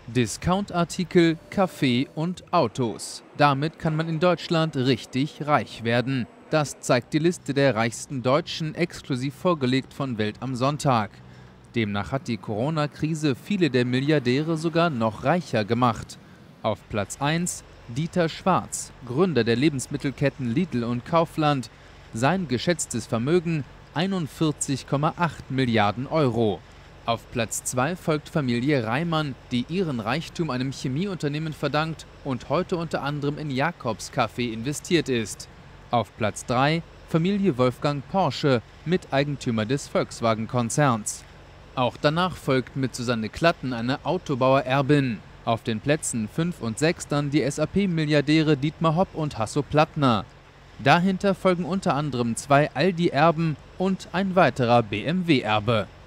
Discount-Artikel, Kaffee und Autos. Damit kann man in Deutschland richtig reich werden. Das zeigt die Liste der reichsten Deutschen, exklusiv vorgelegt von Welt am Sonntag. Demnach hat die Corona-Krise viele der Milliardäre sogar noch reicher gemacht. Auf Platz 1 Dieter Schwarz, Gründer der Lebensmittelketten Lidl und Kaufland. Sein geschätztes Vermögen 41,8 Milliarden Euro. Auf Platz 2 folgt Familie Reimann, die ihren Reichtum einem Chemieunternehmen verdankt und heute unter anderem in Jacobs Kaffee investiert ist. Auf Platz 3 Familie Wolfgang Porsche, Miteigentümer des Volkswagen-Konzerns. Auch danach folgt mit Susanne Klatten eine Autobauererbin. Auf den Plätzen 5 und 6 dann die SAP-Milliardäre Dietmar Hopp und Hasso Plattner. Dahinter folgen unter anderem 2 Aldi-Erben und ein weiterer BMW-Erbe.